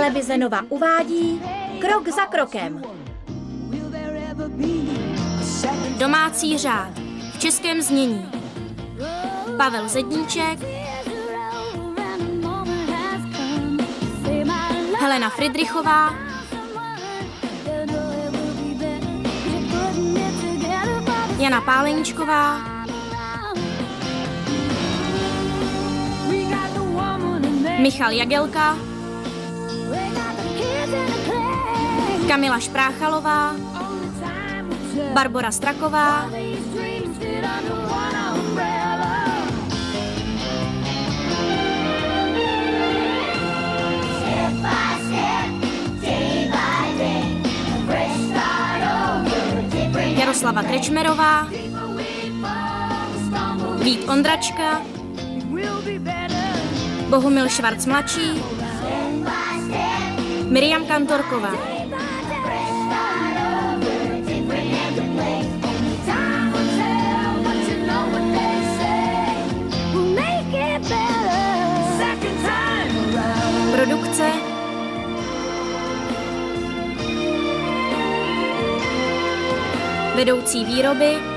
Televize Nova uvádí Krok za krokem. Domácí řád v českém znění. Pavel Zedníček, Helena Fridrichová, Jana Páleničková, Michal Jagelka, Kamila Špráchalová, Barbora Straková, Jaroslava Krečmerová, Vít Ondračka, Bohumil Švarc mladší, Miriam Kantorková. Produkce vedoucí výroby